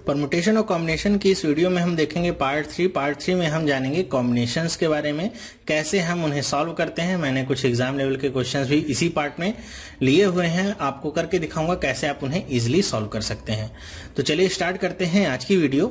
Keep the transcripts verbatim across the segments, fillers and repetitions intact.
Permutation और combination की इस वीडियो में हम देखेंगे पार्ट थ्री। पार्ट थ्री में हम जानेंगे कॉम्बिनेशंस के बारे में, कैसे हम उन्हें सॉल्व करते हैं। मैंने कुछ एग्जाम लेवल के क्वेश्चंस भी इसी पार्ट में लिए हुए हैं, आपको करके दिखाऊंगा कैसे आप उन्हें इजीली सॉल्व कर सकते हैं। तो चलिए स्टार्ट करते हैं आज की वीडियो।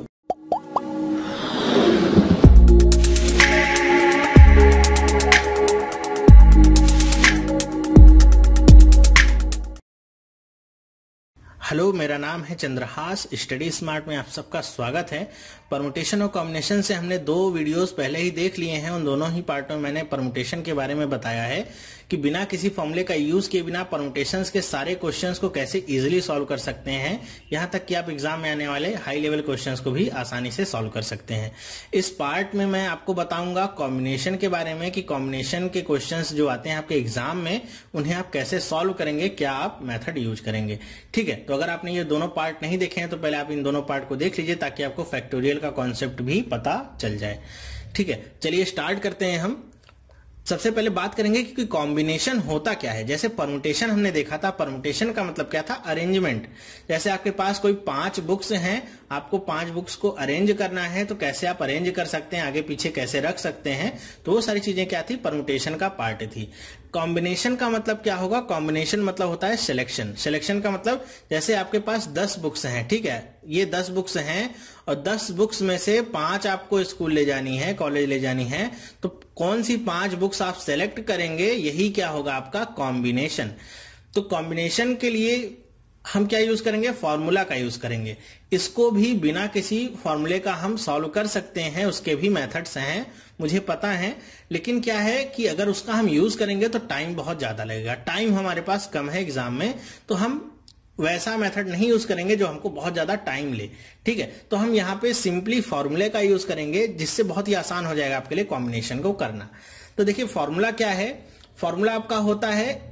हेलो, मेरा नाम है चंद्रहास। स्टडी स्मार्ट में आप सबका स्वागत है। परमुटेशन और कॉम्बिनेशन से हमने दो वीडियोस पहले ही देख लिए हैं। उन दोनों ही पार्टों में मैंने परमुटेशन के बारे में बताया है कि बिना किसी फॉर्मूले का यूज किए बिना परमुटेशंस के सारे क्वेश्चंस को कैसे इजीली सॉल्व कर सकते हैं, यहां तक कि आप एग्जाम में आने वाले हाई लेवल क्वेश्चंस को भी आसानी से सॉल्व कर सकते हैं। इस पार्ट में मैं आपको बताऊंगा कॉम्बिनेशन के बारे में कि कॉम्बिनेशन के क्वेश्चंस जो आते हैं आपके एग्जाम में, उन्हें आप कैसे सॉल्व करेंगे, क्या आप मेथड यूज करेंगे। ठीक है, तो अगर आपने ये दोनों पार्ट नहीं देखे हैं तो पहले आप इन दोनों पार्ट को देख लीजिए ताकि आपको फैक्टोरियल का कॉन्सेप्ट भी पता चल जाए। ठीक है, चलिए स्टार्ट करते हैं। हम सबसे पहले बात करेंगे कि कॉम्बिनेशन होता क्या है। जैसे परमुटेशन हमने देखा था, परमुटेशन का मतलब क्या था, अरेंजमेंट। जैसे आपके पास कोई पांच बुक्स हैं, आपको पांच बुक्स को अरेंज करना है, तो कैसे आप अरेंज कर सकते हैं, आगे पीछे कैसे रख सकते हैं, तो वो सारी चीजें क्या थी, परमुटेशन का पार्ट थी। कॉम्बिनेशन का मतलब क्या होगा, कॉम्बिनेशन मतलब होता है सिलेक्शन। सिलेक्शन का मतलब जैसे आपके पास दस बुक्स हैं, ठीक है, ये दस बुक्स हैं और दस बुक्स में से पांच आपको स्कूल ले जानी है, कॉलेज ले जानी है, तो कौन सी पांच बुक्स आप सेलेक्ट करेंगे, यही क्या होगा आपका कॉम्बिनेशन। तो कॉम्बिनेशन के लिए हम क्या यूज करेंगे, फॉर्मूला का यूज करेंगे। इसको भी बिना किसी फॉर्मूले का हम सॉल्व कर सकते हैं, उसके भी मेथड्स हैं, मुझे पता है। लेकिन क्या है कि अगर उसका हम यूज करेंगे तो टाइम बहुत ज्यादा लगेगा। टाइम हमारे पास कम है एग्जाम में, तो हम वैसा मेथड नहीं यूज करेंगे जो हमको बहुत ज्यादा टाइम ले। ठीक है, तो हम यहाँ पे सिंपली फॉर्मूले का यूज करेंगे, जिससे बहुत ही आसान हो जाएगा आपके लिए कॉम्बिनेशन को करना। तो देखिए फॉर्मूला क्या है, फॉर्मूला आपका होता है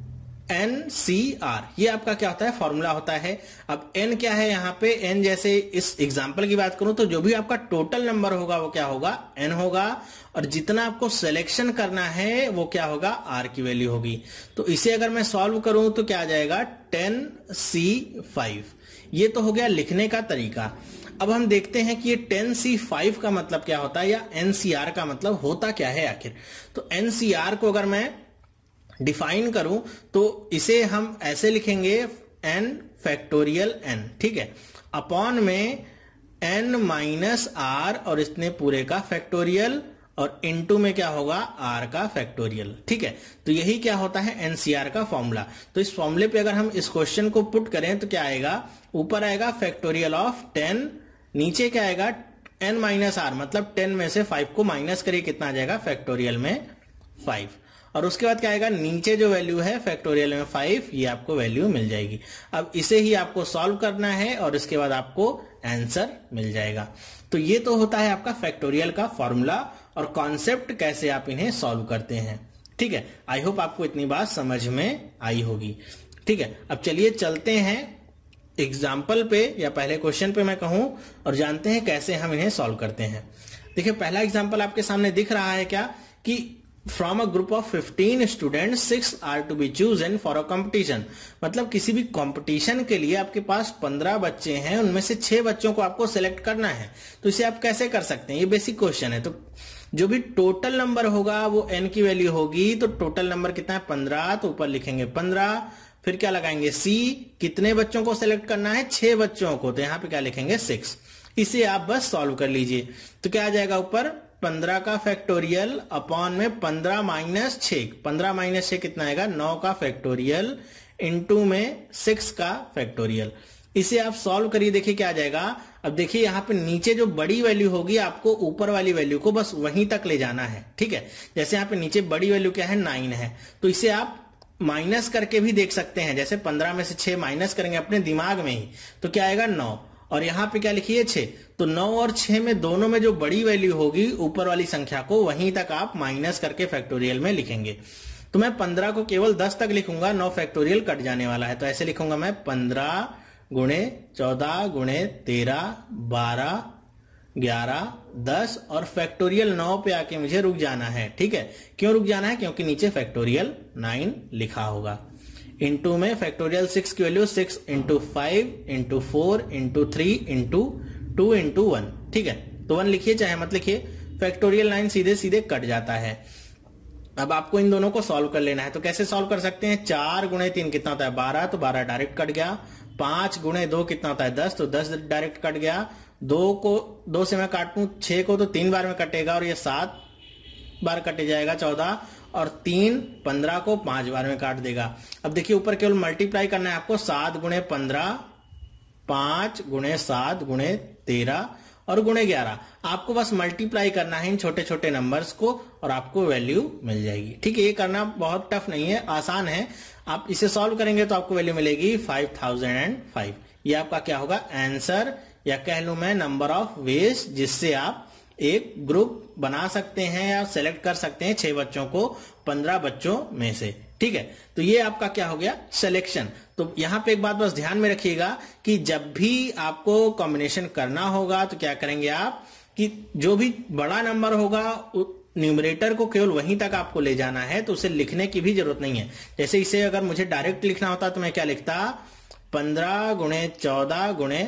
एन सी आर। ये आपका क्या होता है, फॉर्मूला होता है। अब एन क्या है यहाँ पे, एन जैसे इस एग्जांपल की बात करूं तो जो भी आपका टोटल नंबर होगा वो क्या होगा, एन होगा, और जितना आपको सिलेक्शन करना है वो क्या होगा, आर की वैल्यू होगी। तो इसे अगर मैं सॉल्व करूं तो क्या आ जाएगा, टेन सी फाइव। ये तो हो गया लिखने का तरीका। अब हम देखते हैं कि ये टेन सी फाइव का मतलब क्या होता है, या एन सी आर का मतलब होता क्या है आखिर। तो एन सी आर को अगर मैं डिफाइन करूं तो इसे हम ऐसे लिखेंगे, n फैक्टोरियल n, ठीक है, अपॉन में n माइनस आर और इतने पूरे का फैक्टोरियल, और इनटू में क्या होगा, r का फैक्टोरियल। ठीक है, तो यही क्या होता है एनसीआर का फॉर्मूला। तो इस फॉर्मूले पे अगर हम इस क्वेश्चन को पुट करें तो क्या आएगा, ऊपर आएगा फैक्टोरियल ऑफ टेन, नीचे क्या आएगा, n माइनस आर, मतलब टेन में से फाइव को माइनस करिए, कितना आ जाएगा, फैक्टोरियल में फाइव, और उसके बाद क्या आएगा, नीचे जो वैल्यू है फैक्टोरियल में फाइव, ये आपको वैल्यू मिल जाएगी। अब इसे ही आपको सॉल्व करना है और इसके बाद आपको आंसर मिल जाएगा। तो ये तो होता है आपका फैक्टोरियल का फॉर्मूला और कॉन्सेप्ट, कैसे आप इन्हें सॉल्व करते हैं। ठीक है, आई होप आपको इतनी बात समझ में आई होगी। ठीक है, अब चलिए चलते हैं एग्जाम्पल पे, या पहले क्वेश्चन पे मैं कहूं, और जानते हैं कैसे हम इन्हें सॉल्व करते हैं। देखिए पहला एग्जाम्पल आपके सामने दिख रहा है क्या, कि From a group of fifteen students, six are to be chosen for a competition। मतलब किसी भी कंपटीशन के लिए आपके पास पंद्रह बच्चे हैं, उनमें से छह बच्चों को आपको सेलेक्ट करना है। तो इसे आप कैसे कर सकते हैं, ये बेसिक क्वेश्चन है। तो जो भी टोटल नंबर होगा वो n की वैल्यू होगी। तो टोटल नंबर कितना है, पंद्रह, तो ऊपर लिखेंगे पंद्रह, फिर क्या लगाएंगे, c, कितने बच्चों को सेलेक्ट करना है, छह बच्चों को, तो यहाँ पे क्या लिखेंगे, सिक्स। इसे आप बस सॉल्व कर लीजिए, तो क्या आ जाएगा, ऊपर पंद्रह का फैक्टोरियल अपॉन में पंद्रह माइनस छह, पंद्रह माइनस छह कितना आएगा, नौ का फैक्टोरियल, इनटू में सिक्स का फैक्टोरियल। इसे आप सॉल्व करिए, देखिए क्या आ जाएगा। अब देखिए यहाँ पे नीचे जो बड़ी वैल्यू होगी, आपको ऊपर वाली वैल्यू को बस वहीं तक ले जाना है। ठीक है, जैसे यहाँ पे नीचे बड़ी वैल्यू क्या है, नाइन है, तो इसे आप माइनस करके भी देख सकते हैं। जैसे पंद्रह में से छह माइनस करेंगे अपने दिमाग में ही, तो क्या आएगा, नौ, और यहां पे क्या लिखिए, छह। तो नौ और छह में दोनों में जो बड़ी वैल्यू होगी, ऊपर वाली संख्या को वहीं तक आप माइनस करके फैक्टोरियल में लिखेंगे। तो मैं पंद्रह को केवल दस तक लिखूंगा, नौ फैक्टोरियल कट जाने वाला है, तो ऐसे लिखूंगा मैं, पंद्रह गुणे चौदह गुणे तेरह बारह ग्यारह दस, और फैक्टोरियल नौ पे आके मुझे रुक जाना है। ठीक है, क्यों रुक जाना है, क्योंकि नीचे फैक्टोरियल नाइन लिखा होगा। इंटू में फैक्टोरियल सिक्स की value six into five into four into three into two into one. ठीक है, तो वन लिखिए चाहे मत लिखिए, फैक्टोरियल नाइन सीधे सीधे कट जाता है। अब आपको इन दोनों को सॉल्व कर लेना है। तो कैसे सॉल्व कर सकते हैं, चार गुणे तीन कितना होता है बारह, तो बारह डायरेक्ट कट गया। पांच गुणे दो कितना होता है दस, तो दस डायरेक्ट कट गया। दो को दो से मैं काटूं छह को तो तीन बार में कटेगा और ये सात बार कटे जाएगा चौदह, और तीन पंद्रह को पांच बार में काट देगा। अब देखिए ऊपर केवल मल्टीप्लाई करना है आपको, सात गुणे पंद्रह, पांच गुणे सात गुणे तेरह और गुणे ग्यारह। आपको बस मल्टीप्लाई करना है इन छोटे छोटे नंबर्स को और आपको वैल्यू मिल जाएगी। ठीक है, ये करना बहुत टफ नहीं है, आसान है। आप इसे सॉल्व करेंगे तो आपको वैल्यू मिलेगी फाइव थाउजेंड एंड फाइव। ये आपका क्या होगा आंसर, या कह लूं मैं नंबर ऑफ वेज जिससे आप एक ग्रुप बना सकते हैं या सेलेक्ट कर सकते हैं छह बच्चों को पंद्रह बच्चों में से। ठीक है, तो ये आपका क्या हो गया सिलेक्शन। तो यहां पे एक बात बस ध्यान में रखिएगा कि जब भी आपको कॉम्बिनेशन करना होगा तो क्या करेंगे आप कि जो भी बड़ा नंबर होगा न्यूमरेटर को केवल वहीं तक आपको ले जाना है, तो उसे लिखने की भी जरूरत नहीं है। जैसे इसे अगर मुझे डायरेक्ट लिखना होता तो मैं क्या लिखता, पंद्रह गुणे चौदह गुणे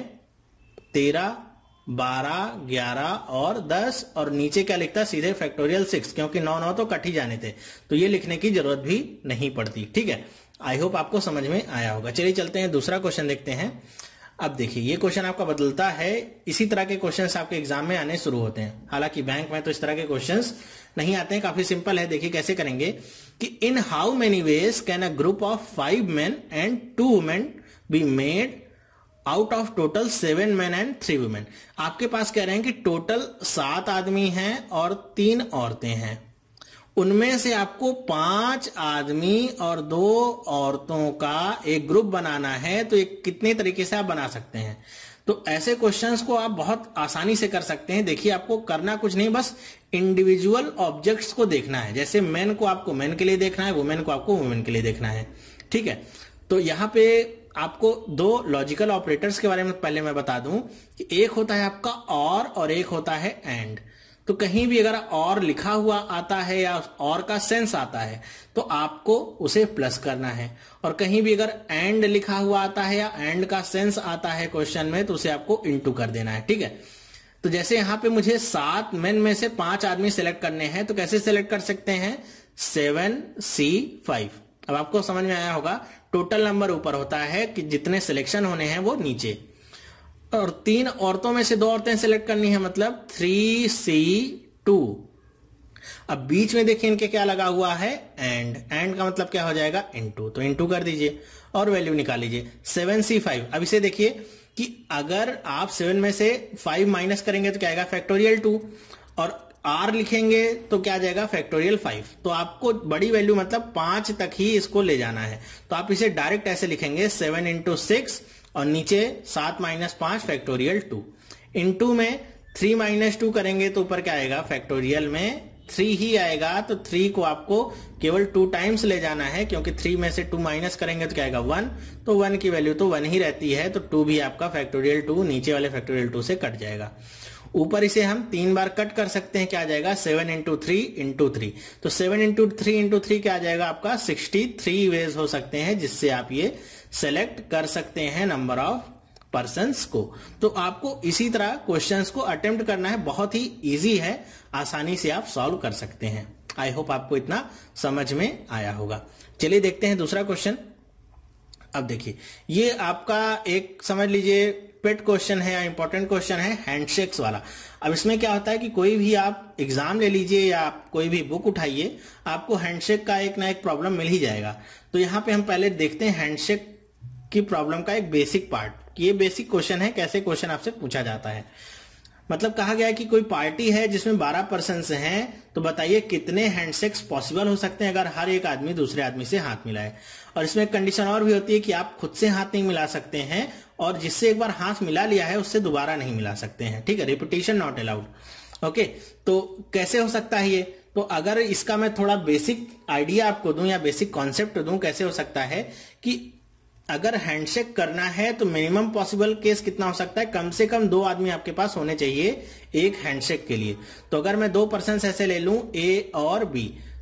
तेरह बारह ग्यारह और दस, और नीचे क्या लिखता सीधे फैक्टोरियल सिक्स, क्योंकि नौ नौ तो कट ही जाने थे, तो ये लिखने की जरूरत भी नहीं पड़ती। ठीक है, आई होप आपको समझ में आया होगा। चलिए चलते हैं दूसरा क्वेश्चन देखते हैं। अब देखिए ये क्वेश्चन आपका बदलता है, इसी तरह के क्वेश्चंस आपके एग्जाम में आने शुरू होते हैं। हालांकि बैंक में तो इस तरह के क्वेश्चंस नहीं आते हैं, काफी सिंपल है। देखिए कैसे करेंगे कि in how many ways can a group of five men and two women be made out of total seven man and three women. आपके पास कह रहे हैं कि टोटल सात आदमी हैं और तीन औरतें हैं, उनमें से आपको पांच आदमी और दो औरतों का एक ग्रुप बनाना है। तो एक कितने तरीके से आप बना सकते हैं, तो ऐसे क्वेश्चंस को आप बहुत आसानी से कर सकते हैं। देखिए आपको करना कुछ नहीं, बस इंडिविजुअल ऑब्जेक्ट्स को देखना है। जैसे मैन को आपको मैन के लिए देखना है, वुमेन को आपको वुमेन के लिए देखना है। ठीक है, तो यहां पे आपको दो लॉजिकल ऑपरेटर्स के बारे में पहले मैं बता दूं कि एक होता है आपका और और एक होता है एंड। तो कहीं भी अगर और लिखा हुआ आता है या और का सेंस आता है तो आपको उसे प्लस करना है, और कहीं भी अगर एंड लिखा हुआ आता है या एंड का सेंस आता है क्वेश्चन में तो उसे आपको इनटू कर देना है। ठीक है, तो जैसे यहां पे मुझे सात मेन में से पांच आदमी सेलेक्ट करने हैं, तो कैसे सेलेक्ट कर सकते हैं, सेवन सी फाइव। अब आपको समझ में आया होगा, टोटल नंबर ऊपर होता है कि जितने सिलेक्शन होने हैं वो नीचे, और तीन औरतों में से दो औरतें सिलेक्ट करनी है, मतलब थ्री सी टू। अब बीच में देखिए इनके क्या लगा हुआ है, एंड। एंड का मतलब क्या हो जाएगा, इनटू। तो इनटू कर दीजिए और वैल्यू निकाल लीजिए, सेवन सी फाइव। अब इसे देखिए कि अगर आप सेवन में से फाइव माइनस करेंगे तो क्या आएगा, फैक्टोरियल टू, और आर लिखेंगे तो क्या आ जाएगा, फैक्टोरियल फाइव। तो आपको बड़ी वैल्यू मतलब पांच तक ही इसको ले जाना है। तो आप इसे डायरेक्ट ऐसे लिखेंगे, सेवन इंटू सिक्स और नीचे सात माइनस पांच फैक्टोरियल टू। इंटू में थ्री माइनस टू करेंगे तो ऊपर क्या आएगा, फैक्टोरियल में थ्री ही आएगा। तो थ्री को आपको केवल टू टाइम्स ले जाना है, क्योंकि थ्री में से टू माइनस करेंगे तो क्या आएगा, वन। तो वन की वैल्यू तो वन ही रहती है, तो टू भी आपका फैक्टोरियल टू नीचे वाले फैक्टोरियल टू से कट जाएगा। ऊपर इसे हम तीन बार कट कर सकते हैं, क्या आ जाएगा, seven into three into three. तो seven into three into three क्या आ जाएगा आपका, सिक्सटी थ्री वेज हो सकते हैं जिससे आप ये सेलेक्ट कर सकते हैं नंबर ऑफ पर्संस को। तो आपको इसी तरह क्वेश्चंस को अटेम्प्ट करना है, बहुत ही इजी है, आसानी से आप सॉल्व कर सकते हैं। आई होप आपको इतना समझ में आया होगा। चलिए देखते हैं दूसरा क्वेश्चन। अब देखिए ये आपका एक समझ लीजिए पेट क्वेश्चन है या इंपॉर्टेंट क्वेश्चन है, हैंडशेक्स वाला। अब इसमें क्या होता है कि कोई भी आप एग्जाम ले लीजिए या आप कोई भी बुक उठाइए, आपको हैंडशेक का एक ना एक प्रॉब्लम मिल ही जाएगा। तो यहाँ पे हम पहले देखते हैं हैंडशेक की प्रॉब्लम का एक बेसिक पार्ट। ये बेसिक क्वेश्चन है, कैसे क्वेश्चन आपसे पूछा जाता है। मतलब कहा गया है कि कोई पार्टी है जिसमें बारह पर्सन्स हैं, तो बताइए कितने हैंडशेक्स पॉसिबल हो सकते हैं अगर हर एक आदमी दूसरे आदमी से हाथ मिलाए। और इसमें एक कंडीशन और भी होती है कि आप खुद से हाथ नहीं मिला सकते हैं, और जिससे एक बार हाथ मिला लिया है उससे दोबारा नहीं मिला सकते हैं। ठीक है, रिपीटेशन नॉट अलाउड। ओके, तो कैसे हो सकता है ये, तो अगर इसका मैं थोड़ा बेसिक आइडिया आपको दूं या बेसिक कॉन्सेप्ट दूं, कैसे हो सकता है कि अगर हैंडशेक करना है तो मिनिमम पॉसिबल केस कितना हो सकता है, कम से कम दो आदमी आपके पास होने चाहिए एक हैंडशेक के लिए। तो अगर मैं दो पर्सन ऐसे ले लूं, ए और बी,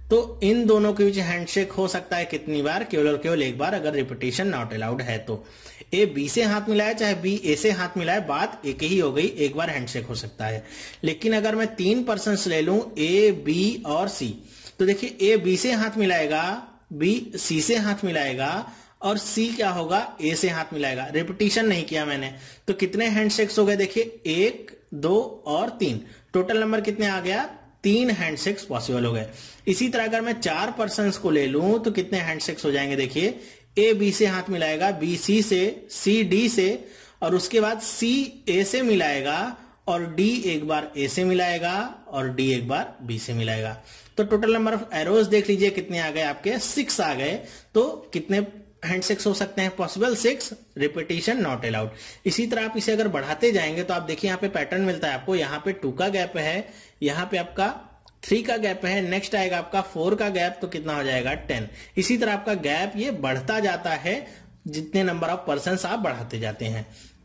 तो इन दोनों के बीच हैंडशेक हो सकता है कितनी बार? केवल और केवल एक बार, अगर रिपीटेशन नॉट अलाउड है तो। ए बी से हाथ मिलाए चाहे बी ए से हाथ मिलाए, बात एक ही हो गई, एक बार हैंडशेक हो सकता है। लेकिन अगर मैं तीन पर्सन्स ले लूं, ए बी और सी, तो देखिए ए बी से हाथ मिलाएगा, बी सी से हाथ मिलाएगा और सी क्या होगा? ए से हाथ मिलाएगा। रिपीटिशन नहीं किया मैंने, तो कितने हैंडशेक्स हो गए? देखिए एक, दो और तीन, टोटल नंबर कितने आ गया? तीन हैंडशेक्स पॉसिबल हो गए। इसी तरह अगर मैं चार पर्सन्स को ले लूं तो कितने हैंडशेक्स हो जाएंगे? देखिए ए बी से हाथ मिलाएगा, बी सी से, सी डी से, और उसके बाद सी ए से मिलाएगा और डी एक बार ए से मिलाएगा और डी एक बार बी से मिलाएगा। तो टोटल नंबर ऑफ एरोज देख लीजिए कितने आ गए आपके? सिक्स आ गए। तो कितने हैंडशेक्स हो सकते हैं possible? Six. Repetition not allowed. इसी तरह आप इसे अगर बढ़ाते जाएंगे तो आप देखिए यहाँ पे पैटर्न मिलता है आपको। यहाँ पे टू का गैप है, यहाँ पे आपका थ्री का गैप है, नेक्स्ट आएगा आपका फोर का गैप, तो कितना हो जाएगा? टेन। इसी तरह आपका गैप ये बढ़ता जाता है जितने नंबर ऑफ पर्सन्स आप बढ़ाते जाते हैं।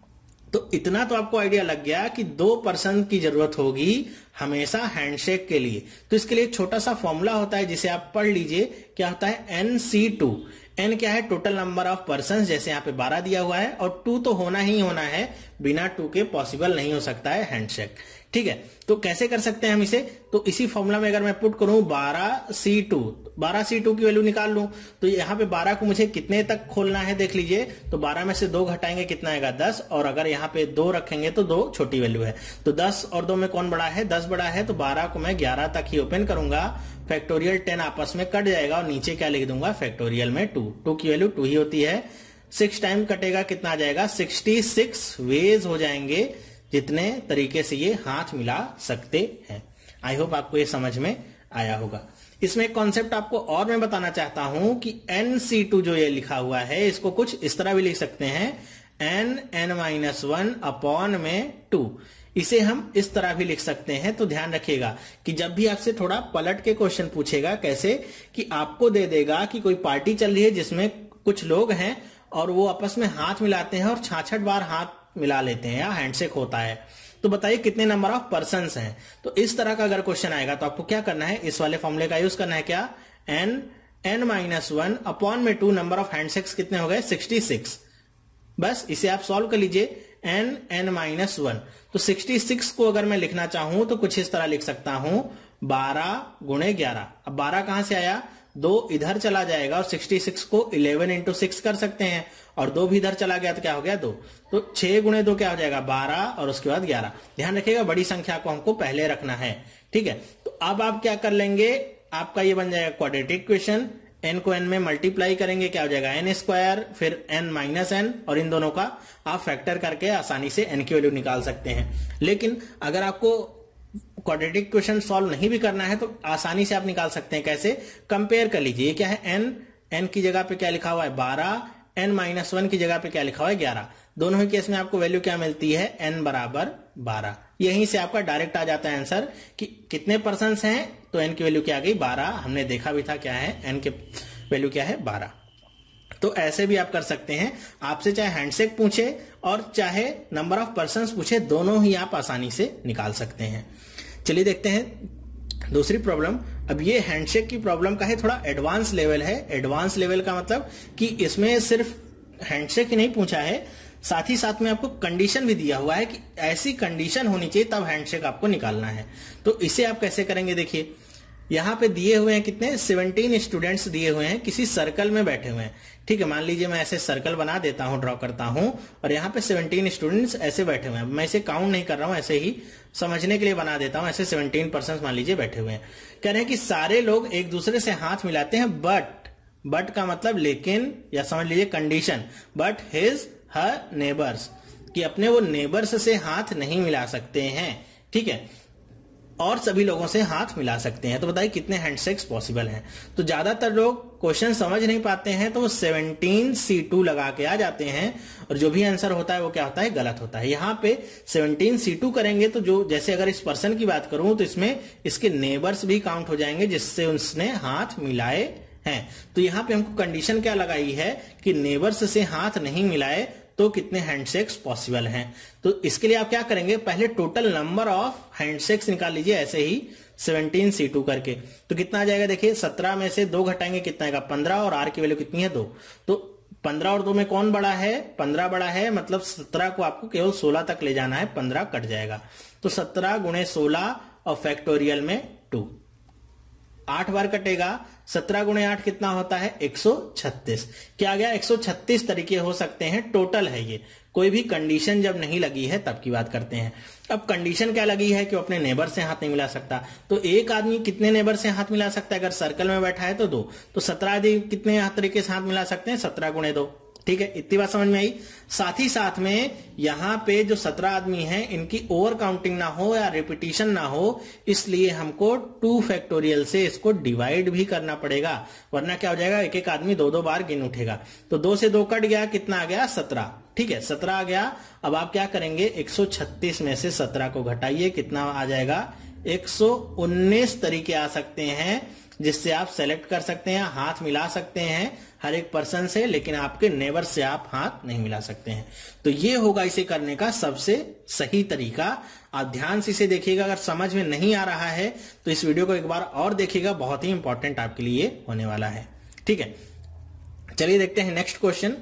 तो इतना तो आपको आइडिया लग गया कि दो पर्सन की जरूरत होगी हमेशा हैंडशेक के लिए। तो इसके लिए एक छोटा सा फॉर्मूला होता है जिसे आप पढ़ लीजिए। क्या होता है? N C to. एन क्या है? टोटल नंबर ऑफ पर्सन्स, जैसे यहाँ पे बारह दिया हुआ है, और टू तो होना ही होना है, बिना टू के पॉसिबल नहीं हो सकता है हैंडशेक। ठीक है, तो कैसे कर सकते हैं हम इसे? तो इसी फॉर्मूला में अगर मैं पुट करूं बारह सी टू, बारह सी टू की वैल्यू निकाल लूं, तो यहाँ पे बारह को मुझे कितने तक खोलना है देख लीजिए। तो बारह में से दो घटाएंगे, कितना आएगा? दस। और अगर यहाँ पे दो रखेंगे तो दो छोटी वैल्यू है, तो दस और दो में कौन बड़ा है? दस बड़ा है। तो बारह को मैं ग्यारह तक ही ओपन करूंगा, फैक्टोरियल टेन आपस में कट जाएगा और नीचे क्या लिख दूंगा? फैक्टोरियल में टू। टू की वैल्यू टू ही होती है। सिक्स टाइम कटेगा, कितना आ जाएगा? सिक्सटी सिक्स वेज हो जाएंगे जितने तरीके से ये हाथ मिला सकते हैं। आई होप आपको ये समझ में आया होगा। इसमें एक कॉन्सेप्ट आपको और मैं बताना चाहता हूं कि एन सी टू जो ये लिखा हुआ है, इसको कुछ इस तरह भी लिख सकते हैं, n n minus one upon में टू। इसे हम इस तरह भी लिख सकते हैं। तो ध्यान रखिएगा कि जब भी आपसे थोड़ा पलट के क्वेश्चन पूछेगा, कैसे कि आपको दे देगा कि कोई पार्टी चल रही है जिसमें कुछ लोग हैं और वो आपस में हाथ मिलाते हैं और छाछठ बार हाथ मिला लेते हैं या हैंडशेक होता है, तो बताइए कितने नंबर ऑफ पर्सन्स हैं। तो इस तरह का अगर क्वेश्चन आएगा तो आपको क्या करना है? इस वाले फॉर्मूले का यूज करना है। क्या? N n minus one upon में टू, नंबर ऑफ हैंडशेक्स कितने हो गए? Sixty six. बस इसे आप सॉल्व कर लीजिए। एन एन माइनस वन, तो सिक्सटी सिक्स को अगर मैं लिखना चाहूं तो कुछ इस तरह लिख सकता हूं, बारह गुणे ग्यारह। अब बारह कहां से आया? दो इधर चला जाएगा और सिक्सटी सिक्स को इलेवन इंटू सिक्स कर सकते हैं, और दो भी इधर चला गया तो क्या हो गया? दो। तो छह गुणे दो क्या हो जाएगा? बारह, और उसके बाद ग्यारह। ध्यान रखिएगा बड़ी संख्या को हमको पहले रखना है। ठीक है, तो अब आप क्या कर लेंगे? आपका ये बन जाएगा क्वाड्रेटिक इक्वेशन। एन को एन में मल्टीप्लाई करेंगे, क्या हो जाएगा? एन स्क्वायर, फिर एन माइनस एन, और इन दोनों का आप फैक्टर करके आसानी से एन की वैल्यू निकाल सकते हैं। लेकिन अगर आपको क्वाड्रेटिक इक्वेशन सॉल्व नहीं भी करना है तो आसानी से आप निकाल सकते हैं। कैसे? कंपेयर कर लीजिए। क्या है? एन एन की जगह पे क्या लिखा हुआ है? बारह। एन माइनस वन की जगह पे क्या लिखा हुआ है? ग्यारह। दोनों ही केस में आपको वैल्यू क्या मिलती है? एन बराबर बारह। यहीं से आपका डायरेक्ट आ जाता है आंसर कि कितने पर्सन्स हैं, तो एन की वैल्यू क्या आ गई? बारह। हमने देखा भी था क्या है, एन के वैल्यू क्या है? बारह। तो ऐसे भी आप कर सकते हैं। आपसे चाहे हैंडशेक पूछे और चाहे नंबर ऑफ पर्सन्स पूछे, दोनों ही आप आसानी से निकाल सकते हैं। चलिए देखते हैं दूसरी प्रॉब्लम। अब ये हैंडशेक की प्रॉब्लम का है थोड़ा एडवांस लेवल है। एडवांस लेवल का मतलब कि इसमें सिर्फ हैंडशेक ही नहीं पूछा है, साथ ही साथ में आपको कंडीशन भी दिया हुआ है कि ऐसी कंडीशन होनी चाहिए तब हैंडशेक आपको निकालना है। तो इसे आप कैसे करेंगे? देखिए यहां पे दिए हुए हैं कितने? सेवनटीन स्टूडेंट्स दिए हुए हैं, किसी सर्कल में बैठे हुए हैं। ठीक है, मान लीजिए मैं ऐसे सर्कल बना देता हूं, ड्रॉ करता हूं, और यहाँ पे सेवनटीन स्टूडेंट्स ऐसे बैठे हुए हैं। मैं इसे काउंट नहीं कर रहा हूं, ऐसे ही समझने के लिए बना देता हूं। ऐसे सेवनटीन पर्सन मान लीजिए बैठे हुए हैं। कह रहे हैं कि सारे लोग एक दूसरे से हाथ मिलाते हैं, बट बट का मतलब लेकिन, या समझ लीजिए condition, but his her neighbours, कि अपने वो नेबर्स से हाथ नहीं मिला सकते हैं। ठीक है, और सभी लोगों से हाथ मिला सकते हैं। तो बताइए कितने हैंडशेक्स पॉसिबल हैं? तो ज्यादातर लोग क्वेश्चन समझ नहीं पाते हैं तो वो सेवनटीन सी टू लगा के आ जाते हैं, और जो भी आंसर होता है वो क्या होता है? गलत होता है। यहाँ पे सेवनटीन सी टू करेंगे तो जो, जैसे अगर इस पर्सन की बात करूं तो इसमें इसके नेबर्स भी काउंट हो जाएंगे जिससे उसने हाथ मिलाए हैं। तो यहाँ पे हमको कंडीशन क्या लगाई है कि नेबर्स से हाथ नहीं मिलाए तो कितने हैंडशेक्स पॉसिबल हैं। तो इसके लिए आप क्या करेंगे, पहले टोटल नंबर ऑफ हैंडशेक्स निकाल लीजिए ऐसे ही सेवनटीन सी टू करके। तो कितना आ जाएगा, देखिए सत्रह में से दो घटाएंगे कितना आएगा पंद्रह, और आर की वैल्यू कितनी है दो। तो पंद्रह और दो में कौन बड़ा है, पंद्रह बड़ा है, मतलब सत्रह को आपको केवल सोलह तक ले जाना है, पंद्रह कट जाएगा। तो सत्रह गुणे सोलह और फैक्टोरियल में टू, आठ बार कटेगा, सत्रह गुणे आठ कितना होता है एक सौ छत्तीस। क्या आ गया, एक सौ छत्तीस तरीके हो सकते हैं, टोटल है ये, कोई भी कंडीशन जब नहीं लगी है तब की बात करते हैं। अब कंडीशन क्या लगी है कि वो अपने नेबर से हाथ नहीं मिला सकता, तो एक आदमी कितने नेबर से हाथ मिला सकता है, अगर सर्कल में बैठा है तो दो, तो सत्रह आदमी कितने तरीके से हाथ मिला सकते हैं, सत्रह गुणे दो। ठीक है, इतनी बात समझ में आई। साथ ही साथ में यहाँ पे जो सत्रह आदमी हैं इनकी ओवर काउंटिंग ना हो या रिपीटिशन ना हो, इसलिए हमको टू फैक्टोरियल से इसको डिवाइड भी करना पड़ेगा, वरना क्या हो जाएगा, एक एक आदमी दो दो बार गिन उठेगा। तो दो से दो कट गया, कितना आ गया सत्रह। ठीक है, सत्रह आ गया। अब आप क्या करेंगे, एक सौ छत्तीस में से सत्रह को घटाइए, कितना आ जाएगा, एक सौ उन्नीस तरीके आ सकते हैं जिससे आप सेलेक्ट कर सकते हैं, हाथ मिला सकते हैं हर एक पर्सन से, लेकिन आपके नेबर से आप हाथ नहीं मिला सकते हैं। तो ये होगा इसे करने का सबसे सही तरीका। आप ध्यान से इसे देखिएगा, अगर समझ में नहीं आ रहा है तो इस वीडियो को एक बार और देखिएगा, बहुत ही इंपॉर्टेंट आपके लिए होने वाला है। ठीक है, चलिए देखते हैं नेक्स्ट क्वेश्चन।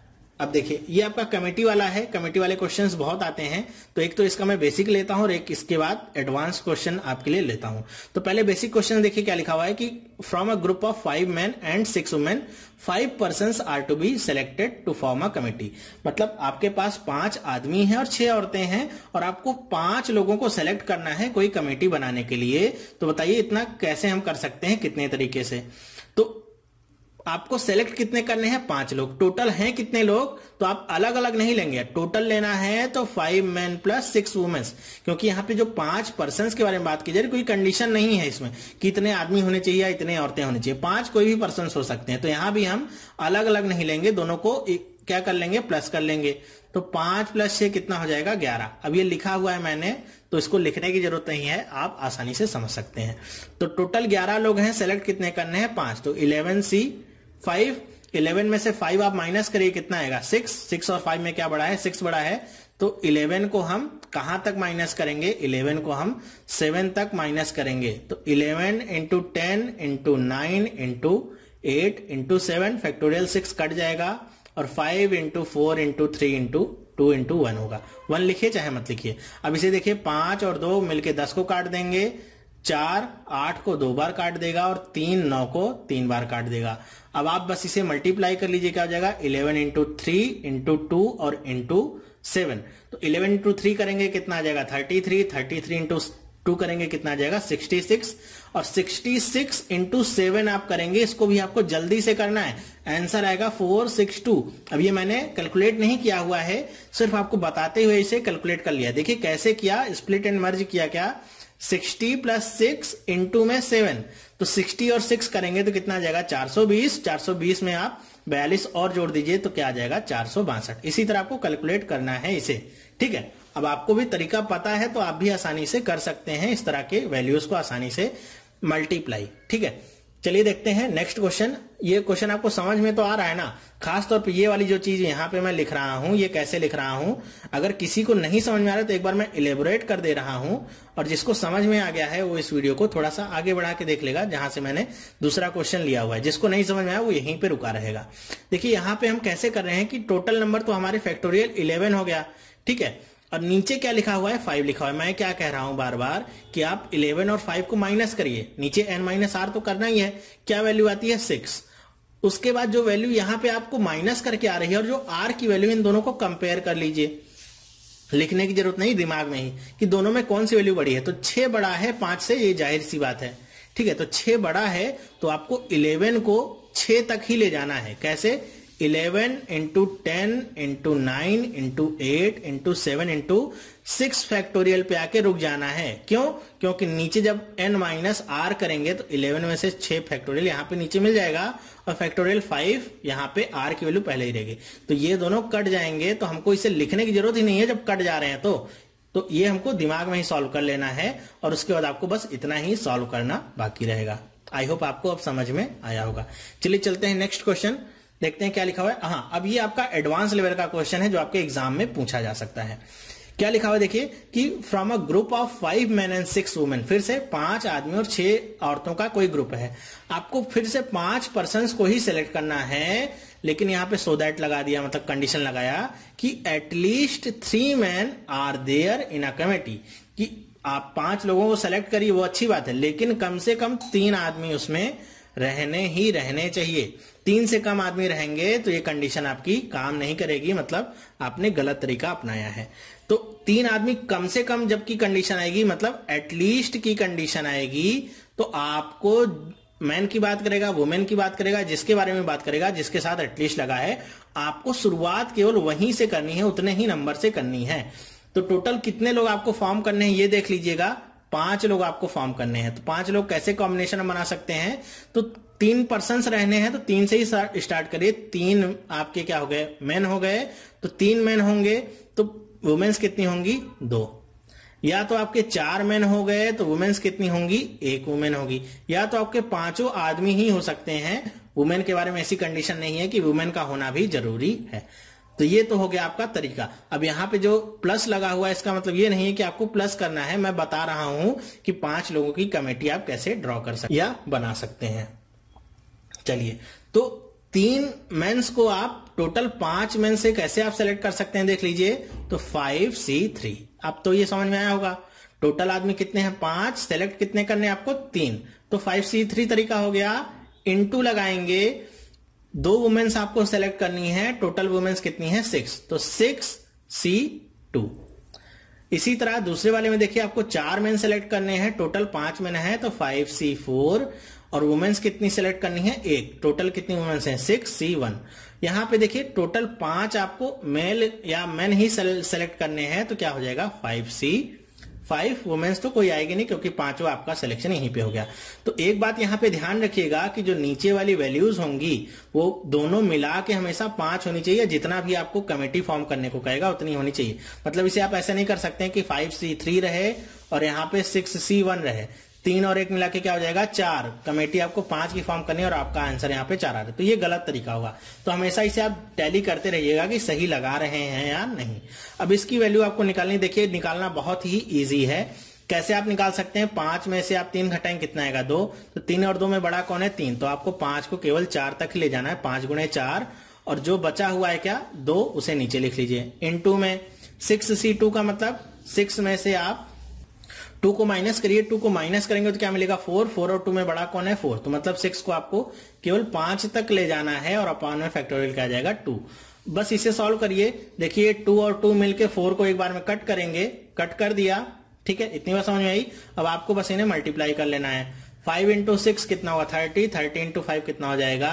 अब देखिए ये आपका कमेटी वाला है, कमेटी वाले क्वेश्चंस बहुत आते हैं, तो एक तो इसका मैं बेसिक लेता हूं और एक इसके बाद एडवांस क्वेश्चन आपके लिए लेता हूं। तो पहले बेसिक क्वेश्चन देखिए क्या लिखा हुआ है कि from a group of five man and six women five persons are to be selected to form a committee. मतलब आपके पास पांच आदमी हैं और छह औरतें हैं और आपको पांच लोगों को सेलेक्ट करना है कोई कमेटी बनाने के लिए। तो बताइए इतना कैसे हम कर सकते हैं, कितने तरीके से। तो आपको सेलेक्ट कितने करने हैं, पांच लोग। टोटल हैं कितने लोग, तो आप अलग अलग नहीं लेंगे, टोटल लेना है तो five man plus six womens, क्योंकि यहाँ पे जो पांच पर्सन्स के बारे में बात की जा रही, कोई कंडीशन नहीं है इसमें कि इतने आदमी होने चाहिए या इतने औरतें होनी चाहिए, पांच कोई भी पर्सन हो सकते हैं। तो यहां भी हम अलग अलग नहीं लेंगे, दोनों को क्या कर लेंगे, प्लस कर लेंगे। तो पांच प्लस छह कितना हो जाएगा, ग्यारह। अब ये लिखा हुआ है मैंने, तो इसको लिखने की जरूरत नहीं है, आप आसानी से समझ सकते हैं। तो टोटल ग्यारह लोग हैं, सेलेक्ट कितने करने हैं, पांच। तो इलेवन सी फाइव, इलेवन में से फाइव आप माइनस करिए, कितना आएगा सिक्स। सिक्स और फाइव में क्या बड़ा है, सिक्स बड़ा है। तो इलेवन को हम कहां तक माइनस करेंगे, इलेवन को हम सेवन तक माइनस करेंगे। तो eleven into ten into nine into eight into seven, factorial six cut जाएगा, और five into four into three into two into one होगा। वन लिखिए चाहे मत लिखिए। अब इसे देखिए, पांच और दो मिलके दस को काट देंगे, चार आठ को दो बार काट देगा, और तीन नौ को तीन बार काट देगा। अब आप बस इसे मल्टीप्लाई कर लीजिए, क्या हो जाएगा, eleven into three into two और इंटू सेवन। तो इलेवन इंटू थ्री करेंगे कितना आ जाएगा, thirty three. Thirty three into two करेंगे कितना आ जाएगा, सिक्सटी सिक्स। और सिक्सटी सिक्स इंटू सेवन आप करेंगे, इसको भी आपको जल्दी से करना है, आंसर आएगा फोर सिक्स टू। अब ये मैंने कैलकुलेट नहीं किया हुआ है, सिर्फ आपको बताते हुए इसे कैलकुलेट कर लिया। देखिए कैसे किया, स्प्लिट एंड मर्ज किया। क्या, सिक्सटी प्लस सिक्स इंटू में सेवन, तो सिक्सटी और सिक्स करेंगे तो कितना आ जाएगा, चार सौ बीस। चार सौ बीस में आप बयालीस और जोड़ दीजिए तो क्या आ जाएगा, चार सौ बासठ। इसी तरह आपको कैलकुलेट करना है इसे। ठीक है, अब आपको भी तरीका पता है तो आप भी आसानी से कर सकते हैं इस तरह के वैल्यूज को आसानी से मल्टीप्लाई। ठीक है, चलिए देखते हैं नेक्स्ट क्वेश्चन। ये क्वेश्चन आपको समझ में तो आ रहा है ना, खास तौर पे ये वाली जो चीज यहाँ पे मैं लिख रहा हूं, ये कैसे लिख रहा हूं, अगर किसी को नहीं समझ में आ रहा है तो एक बार मैं इलेबोरेट कर दे रहा हूं, और जिसको समझ में आ गया है वो इस वीडियो को थोड़ा सा आगे बढ़ा के देख लेगा, जहां से मैंने दूसरा क्वेश्चन लिया हुआ है। जिसको नहीं समझ में आया वो यहीं पे रुका रहेगा। देखिए यहाँ पे हम कैसे कर रहे हैं कि टोटल नंबर तो हमारे फैक्टोरियल इलेवन हो गया, ठीक है, और नीचे क्या लिखा हुआ है, फाइव लिखा हुआ है। मैं क्या कह रहा हूं बार बार कि आप इलेवन और फाइव को माइनस करिए, नीचे एन माइनस आर तो करना ही है। क्या वैल्यू आती है, सिक्स। उसके बाद जो वैल्यू यहां पे आपको माइनस करके आ रही है और जो आर की वैल्यू, इन दोनों को कंपेयर कर लीजिए। लिखने की जरूरत नहीं, दिमाग में ही कि दोनों में कौन सी वैल्यू बड़ी है। तो छह बड़ा है पांच से, ये जाहिर सी बात है। ठीक है, तो छह बड़ा है तो आपको इलेवन को छह तक ही ले जाना है। कैसे, eleven into ten into nine into eight into seven into six factorial पे आके रुक जाना है। क्यों, क्योंकि नीचे जब n माइनस आर करेंगे तो इलेवन में से छह फैक्टोरियल यहाँ पे नीचे मिल जाएगा, और फैक्टोरियल फाइव यहाँ पे r की वैल्यू पहले ही रहेगी। तो ये दोनों कट जाएंगे, तो हमको इसे लिखने की जरूरत ही नहीं है जब कट जा रहे हैं तो तो ये हमको दिमाग में ही सॉल्व कर लेना है, और उसके बाद आपको बस इतना ही सॉल्व करना बाकी रहेगा। आई होप आपको अब समझ में आया होगा। चलिए चलते हैं नेक्स्ट क्वेश्चन। देखते हैं क्या लिखा हुआ है। हाँ, अब ये आपका एडवांस लेवल का क्वेश्चन है जो आपके एग्जाम में पूछा जा सकता है। क्या लिखा हुआ है देखिए कि from a group of five man and six women, फिर से पांच आदमी और छह औरतों का कोई ग्रुप है। आपको फिर से पांच पर्संस को ही सिलेक्ट करना है, लेकिन यहां पे सो दैट लगा दिया, मतलब कंडीशन लगाया कि at least three man are there in a committee, कि आप पांच लोगों को सेलेक्ट करिए वो अच्छी बात है, लेकिन कम से कम तीन आदमी उसमें रहने ही रहने चाहिए। तीन से कम आदमी रहेंगे तो ये कंडीशन आपकी काम नहीं करेगी, मतलब आपने गलत तरीका अपनाया है। तो तीन आदमी कम से कम जबकि कंडीशन आएगी, मतलब एटलीस्ट की कंडीशन आएगी, तो आपको मैन की बात करेगा, वुमेन की बात करेगा, जिसके बारे में बात करेगा, जिसके साथ एटलीस्ट लगा है, आपको शुरुआत केवल वहीं से करनी है, उतने ही नंबर से करनी है। तो टोटल कितने लोग आपको फॉर्म करने हैं ये देख लीजिएगा, पांच लोग आपको फॉर्म करने हैं। तो पांच लोग कैसे कॉम्बिनेशन बना सकते हैं, तो तीन पर्सन्स रहने हैं तो तीन से ही स्टार्ट करिए। तीन आपके क्या हो गए, मैन हो गए, तो तीन मैन होंगे तो वुमेन्स कितनी होंगी, दो। या तो आपके चार मैन हो गए तो वुमेन्स कितनी होंगी, एक वुमेन होगी। या तो आपके पांचों आदमी ही हो सकते हैं, वुमेन के बारे में ऐसी कंडीशन नहीं है कि वुमेन का होना भी जरूरी है। तो ये तो हो गया आपका तरीका। अब यहाँ पे जो प्लस लगा हुआ है इसका मतलब ये नहीं है कि आपको प्लस करना है, मैं बता रहा हूं कि पांच लोगों की कमेटी आप कैसे ड्रॉ कर सकते या बना सकते हैं। चलिए, तो तीन मेंस को आप टोटल पांच मेन से कैसे आप सेलेक्ट कर सकते हैं देख लीजिए। तो फाइव सी थ्री, अब तो ये समझ में आया होगा। टोटल आदमी कितने हैं, पांच, सेलेक्ट कितने करने आपको, तीन। तो फाइव सी थ्री तरीका हो गया। इनटू लगाएंगे, दो वुमेन्स आपको सेलेक्ट करनी है, टोटल वुमेन्स कितनी है, सिक्स, तो सिक्स सी टू। इसी तरह दूसरे वाले में देखिए आपको चार मेन सेलेक्ट करने हैं, टोटल पांच मेन है, तो फाइव सी फोर। और वुमेन्स कितनी सेलेक्ट करनी है, एक, टोटल कितनी वुमेन्स हैं, सिक्स सी वन। यहां पे देखिए टोटल पांच आपको मेल या मेन ही सेलेक्ट करने हैं, तो क्या हो जाएगा, फाइव सी फाइव। वुमेन्स तो कोई आएगी नहीं क्योंकि पांचों आपका सिलेक्शन यहीं पे हो गया। तो एक बात यहां पे ध्यान रखिएगा कि जो नीचे वाली वैल्यूज होंगी वो दोनों मिला के हमेशा पांच होनी चाहिए। जितना भी आपको कमेटी फॉर्म करने को कहेगा उतनी होनी चाहिए। मतलब इसे आप ऐसे नहीं कर सकते हैं कि फाइव सी थ्री रहे और यहाँ पे सिक्स सी वन रहे, तीन और एक मिला के क्या हो जाएगा, चार। कमेटी आपको पांच की फॉर्म करनी है और आपका आंसर यहाँ पे चार आ रहा है, तो ये गलत तरीका होगा। तो हमेशा इसे आप टैली करते रहिएगा कि सही लगा रहे हैं या नहीं। अब इसकी वैल्यू आपको निकालनी, देखिए निकालना बहुत ही ईजी है। कैसे आप निकाल सकते हैं, पांच में से आप तीन घटाएंगे कितना आएगा, दो। तो तीन और दो में बड़ा कौन है, तीन। तो आपको पांच को केवल चार तक ले जाना है, पांच गुणे चार। और जो बचा हुआ है क्या, दो, उसे नीचे लिख लीजिए। इन टू में सिक्स सी टू का मतलब सिक्स में से आप टू को माइनस करिए, टू को माइनस करेंगे तो क्या मिलेगा, फोर। फोर और टू में बड़ा कौन है, फोर। तो मतलब सिक्स को आपको केवल पांच तक ले जाना है और अपॉन में फैक्टोरियल क्या आ जाएगा, टू। बस इसे सॉल्व करिए। देखिए टू और टू मिलके फोर को एक बार में कट करेंगे, कट कर दिया, ठीक है, इतनी बात समझ में आई। अब आपको बस इन्हें मल्टीप्लाई कर लेना है। फाइव इंटू सिक्स कितना हुआ, थर्टी। थर्टी इंटू फाइव कितना हो जाएगा,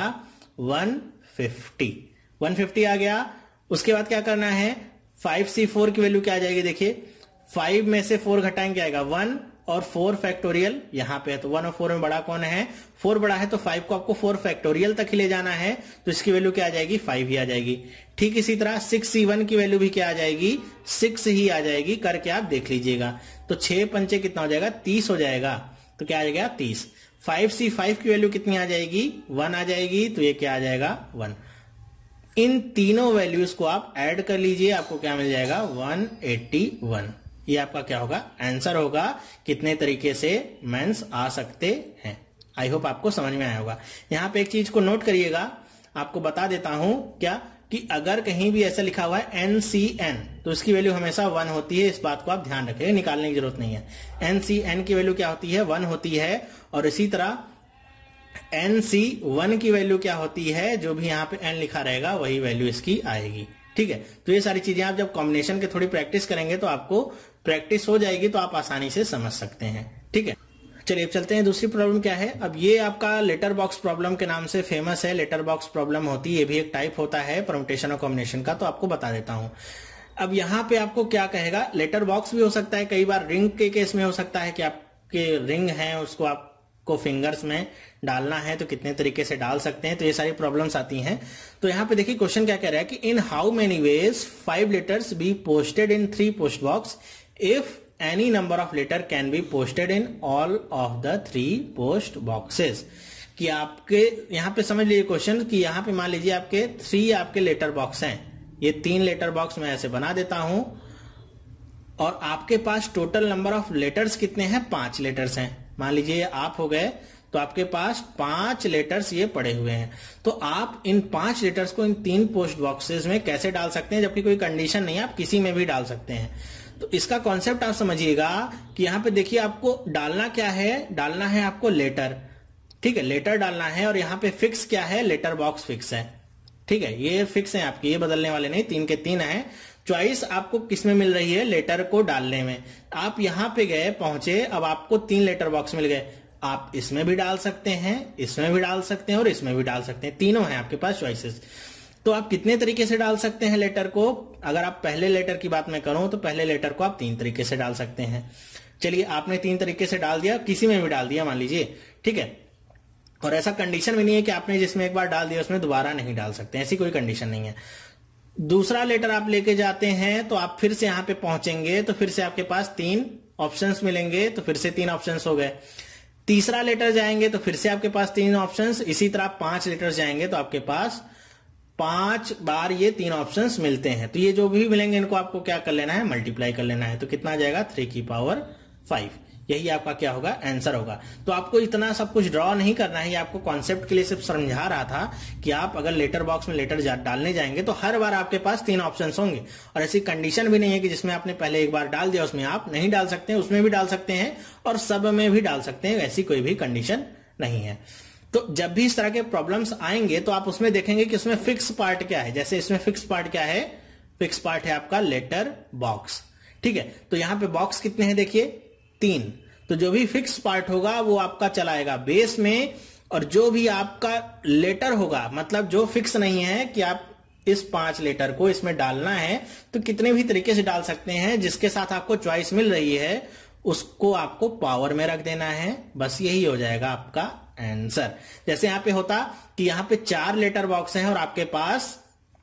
वन फिफ्टी। वन फिफ्टी आ गया। उसके बाद क्या करना है, फाइव सी फोर की वैल्यू क्या आ जाएगी, देखिए फाइव में से फोर घटाएंगे आएगा वन, और फोर फैक्टोरियल यहाँ पे है, तो वन और फोर में बड़ा कौन है, फोर बड़ा है। तो फाइव को आपको फोर फैक्टोरियल तक ही ले जाना है, तो इसकी वैल्यू क्या आ जाएगी, फाइव ही आ जाएगी। ठीक इसी तरह सिक्स सी वन की वैल्यू भी क्या आ जाएगी, सिक्स ही आ जाएगी। करके आप देख लीजिएगा। तो छह पंचे कितना हो जाएगा, तीस हो जाएगा। तो क्या आ जाएगा, तीस। फाइव सी फाइव की वैल्यू कितनी आ जाएगी, वन आ जाएगी। तो ये क्या आ जाएगा, वन। इन तीनों वैल्यूज को आप ऐड कर लीजिए, आपको क्या मिल जाएगा, वन एट्टी वन। ये आपका क्या होगा, आंसर होगा। कितने तरीके से मेंस आ सकते हैं। आई होप आपको समझ में आया होगा। यहां पे एक चीज को नोट करिएगा, आपको बता देता हूं क्या, कि अगर कहीं भी ऐसा लिखा हुआ है एन सी एन, तो इसकी वैल्यू हमेशा वन होती है। इस बात को आप ध्यान रखिएगा, निकालने की जरूरत नहीं है। एन सी एन की वैल्यू क्या होती है, वन होती है। और इसी तरह एन सी वन की वैल्यू क्या होती है, जो भी यहाँ पे एन लिखा रहेगा वही वैल्यू इसकी आएगी। ठीक है, तो ये सारी चीजें आप जब कॉम्बिनेशन के थोड़ी प्रैक्टिस करेंगे तो आपको प्रैक्टिस हो जाएगी, तो आप आसानी से समझ सकते हैं। ठीक है, चलिए अब चलते हैं। दूसरी प्रॉब्लम क्या है, अब ये आपका लेटर बॉक्स प्रॉब्लम के नाम से फेमस है। लेटर बॉक्स प्रॉब्लम होती है, ये भी एक टाइप होता है परम्यूटेशन और कॉम्बिनेशन का, तो आपको बता देता हूं। अब यहाँ पे आपको क्या कहेगा, लेटर बॉक्स भी हो सकता है, कई बार रिंग के केस में हो सकता है कि आपके रिंग है उसको आप को फिंगर्स में डालना है, तो कितने तरीके से डाल सकते हैं। तो ये सारी प्रॉब्लम्स आती हैं। तो यहाँ पे देखिए क्वेश्चन क्या कह रहा है कि in how many ways five letters be posted in three post box if any number of letter can be posted in all of the three post boxes. कि आपके यहाँ पे समझ लीजिए क्वेश्चन कि यहाँ पे मान लीजिए आपके थ्री आपके लेटर बॉक्स हैं, ये तीन लेटर बॉक्स मैं ऐसे बना देता हूं और आपके पास टोटल नंबर ऑफ लेटर्स कितने हैं, पांच लेटर्स हैं। मान लीजिए आप हो गए तो आपके पास पांच लेटर्स ये पड़े हुए हैं। तो आप इन पांच लेटर्स को इन तीन पोस्ट बॉक्सेस में कैसे डाल सकते हैं, जबकि कोई कंडीशन नहीं है, आप किसी में भी डाल सकते हैं। तो इसका कॉन्सेप्ट आप समझिएगा कि यहां पे देखिए आपको डालना क्या है, डालना है आपको लेटर, ठीक है, लेटर डालना है। और यहाँ पे फिक्स क्या है, लेटर बॉक्स फिक्स है, ठीक है, ये फिक्स है आपके, ये बदलने वाले नहीं, तीन के तीन है। चॉइस आपको किसमें मिल रही है, लेटर को डालने में। आप यहां पे गए पहुंचे, अब आपको तीन लेटर बॉक्स मिल गए, आप इसमें भी डाल सकते हैं, इसमें भी डाल सकते हैं और इसमें भी डाल सकते हैं, तीनों हैं आपके पास चॉइसेस। तो आप कितने तरीके से डाल सकते हैं लेटर को, अगर आप पहले लेटर की बात मैं करूं तो पहले लेटर को आप तीन तरीके से डाल सकते हैं। चलिए आपने तीन तरीके से डाल दिया, किसी में भी डाल दिया मान लीजिए, ठीक है। और ऐसा कंडीशन भी नहीं है कि आपने जिसमें एक बार डाल दिया उसमें दोबारा नहीं डाल सकते, ऐसी कोई कंडीशन नहीं है। दूसरा लेटर आप लेके जाते हैं तो आप फिर से यहां पे पहुंचेंगे तो फिर से आपके पास तीन ऑप्शंस मिलेंगे, तो फिर से तीन ऑप्शंस हो गए। तीसरा लेटर जाएंगे तो फिर से आपके पास तीन ऑप्शंस, इसी तरह पांच लेटर जाएंगे तो आपके पास पांच बार ये तीन ऑप्शंस मिलते हैं। तो ये जो भी मिलेंगे इनको आपको क्या कर लेना है, मल्टीप्लाई कर लेना है। तो कितना आ जाएगा, थ्री की पावर फाइव, यही आपका क्या होगा, आंसर होगा। तो आपको इतना सब कुछ ड्रॉ नहीं करना है, ये आपको कॉन्सेप्ट के लिए सिर्फ समझा रहा था कि आप अगर लेटर बॉक्स में लेटर डालने जाएंगे तो हर बार आपके पास तीन ऑप्शंस होंगे। और ऐसी कंडीशन भी नहीं है कि जिसमें आपने पहले एक बार डाल दिया उसमें आप नहीं डाल सकते, उसमें भी डाल सकते हैं और सब में भी डाल सकते हैं, ऐसी कोई भी कंडीशन नहीं है। तो जब भी इस तरह के प्रॉब्लम्स आएंगे तो आप उसमें देखेंगे कि उसमें फिक्स पार्ट क्या है। जैसे इसमें फिक्स पार्ट क्या है, फिक्स पार्ट है आपका लेटर बॉक्स, ठीक है। तो यहां पे बॉक्स कितने हैं देखिए, तीन। तो जो भी फिक्स पार्ट होगा वो आपका चलाएगा बेस में, और जो भी आपका लेटर होगा, मतलब जो फिक्स नहीं है कि आप इस पांच लेटर को इसमें डालना है, तो कितने भी तरीके से डाल सकते हैं, जिसके साथ आपको चॉइस मिल रही है उसको आपको पावर में रख देना है, बस यही हो जाएगा आपका आंसर। जैसे यहां पे होता कि यहां पे चार लेटर बॉक्स हैं और आपके पास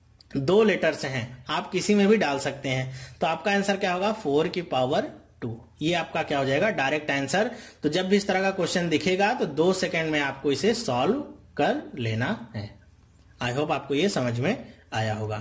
दो लेटर्स हैं, आप किसी में भी डाल सकते हैं, तो आपका आंसर क्या होगा, फोर की पावर टू। ये आपका क्या हो जाएगा, डायरेक्ट आंसर। तो जब भी इस तरह का क्वेश्चन दिखेगा तो दो सेकंड में आपको इसे सॉल्व कर लेना है। आई होप आपको ये समझ में आया होगा।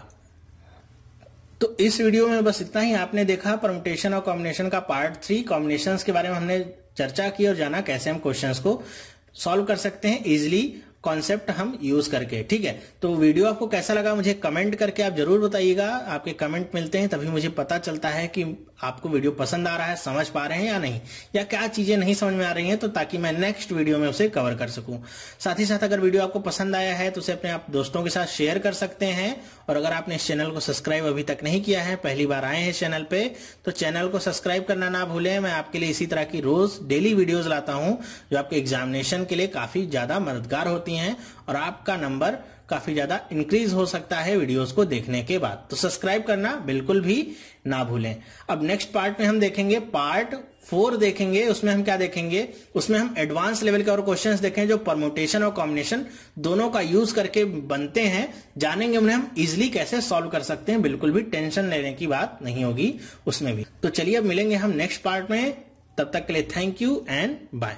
तो इस वीडियो में बस इतना ही। आपने देखा परम्यूटेशन और कॉम्बिनेशन का पार्ट थ्री, कॉम्बिनेशंस के बारे में हमने चर्चा की और जाना कैसे हम क्वेश्चंस को सॉल्व कर सकते हैं इजिली, कॉन्सेप्ट हम यूज करके, ठीक है। तो वीडियो आपको कैसा लगा मुझे कमेंट करके आप जरूर बताइएगा। आपके कमेंट मिलते हैं तभी मुझे पता चलता है कि आपको वीडियो पसंद आ रहा है, समझ पा रहे हैं या नहीं, या क्या चीजें नहीं समझ में आ रही हैं, तो ताकि मैं नेक्स्ट वीडियो में उसे कवर कर सकूं। साथ ही साथ अगर वीडियो आपको पसंद आया है तो उसे अपने आप दोस्तों के साथ शेयर कर सकते हैं। और अगर आपने इस चैनल को सब्सक्राइब अभी तक नहीं किया है, पहली बार आए हैं इस चैनल पे, तो चैनल को सब्सक्राइब करना ना भूलें। मैं आपके लिए इसी तरह की रोज डेली वीडियोज लाता हूं जो आपके एग्जामिनेशन के लिए काफी ज्यादा मददगार होती हैं और आपका नंबर काफी ज्यादा इंक्रीज हो सकता है वीडियोस को देखने के बाद। तो सब्सक्राइब करना बिल्कुल भी ना भूलें। अब नेक्स्ट पार्ट में हम देखेंगे, पार्ट फोर देखेंगे। उसमें हम क्या देखेंगे, उसमें हम एडवांस लेवल के और क्वेश्चंस देखेंगे जो परम्यूटेशन और कॉम्बिनेशन दोनों का यूज करके बनते हैं। जानेंगे उन्हें हम इजिली कैसे सॉल्व कर सकते हैं, बिल्कुल भी टेंशन लेने की बात नहीं होगी उसमें भी। तो चलिए अब मिलेंगे हम नेक्स्ट पार्ट में, तब तक के लिए थैंक यू एंड बाय।